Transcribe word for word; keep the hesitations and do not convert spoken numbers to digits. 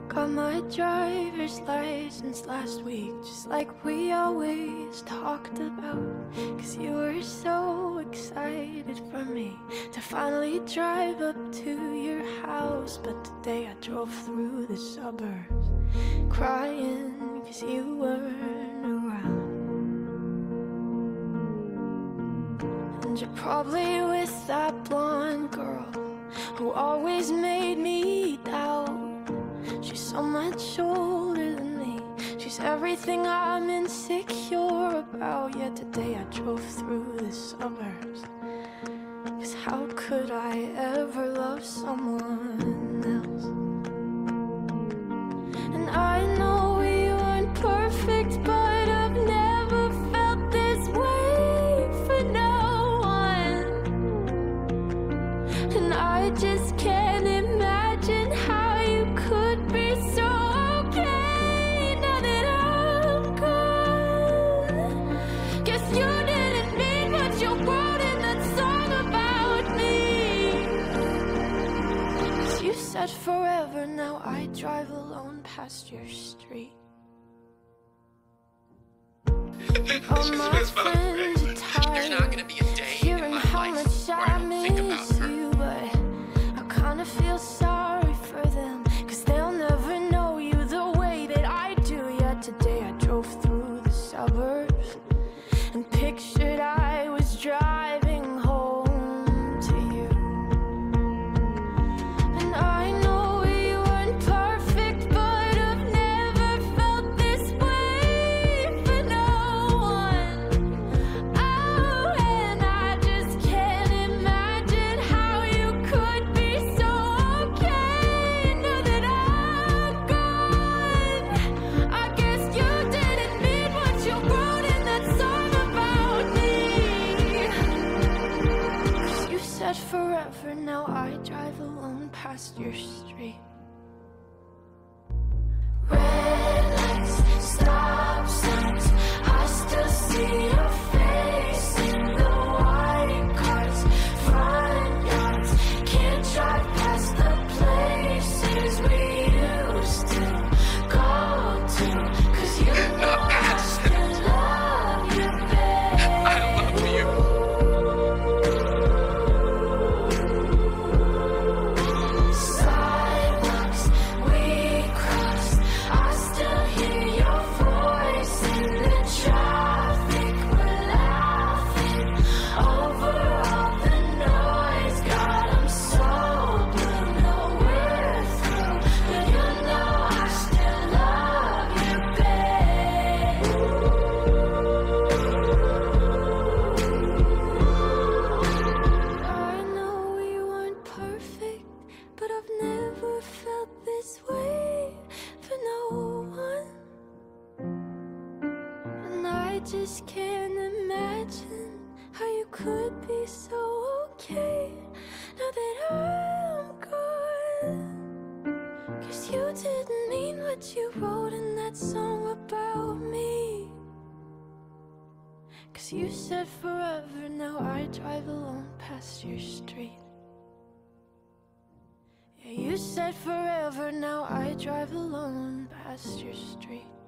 Got my driver's license last week, just like we always talked about. Cause you were so excited for me to finally drive up to your house. But today I drove through the suburbs crying cause you weren't around. And you're probably with that blonde girl who always made me doubt. She's so much older than me, she's everything I'm insecure about. Yet today I drove through the suburbs, cause how could I ever love someone else? And I know we weren't perfect, but I've never felt this way for no one. And I just can't imagine how you could be so okay now that I'm gone. Guess you didn't mean what you wrote in that song about me. Cause you said forever, now I drive alone past your street. All my friends are tired. There's not gonna be a day hearing in my how life much where I I don't think about miss her. you, but I kinda feel sorry for them, cause they'll never know you the way that I do. Yet today I drove through the suburbs and pictured I was driving home to you. And I know we weren't perfect, but I've never felt this way for no one. Oh, and I just can't imagine how you could be so okay now that I'm gone. I guess you didn't mean what you wrote in that song about me. Cause you said forever, now I drive alone past your street. Red lights, stop signs, I still see your face in the white cars, front yards. Can't drive past the places we used to go to. Cause you know I still love you, babe. I love you. Sidewalks we crossed, I still hear your voice in the traffic. We're laughing over all the noise. God, I'm so blue, no we're through, but you know I still love you, babe. I know we weren't perfect, but I've never felt this way for no one. And I just can't imagine how you could be so okay now that I'm gone. Cause you didn't mean what you wrote in that song about me. Cause you said forever, now I drive alone past your street. Yeah, you said forever, now I drive alone past your street.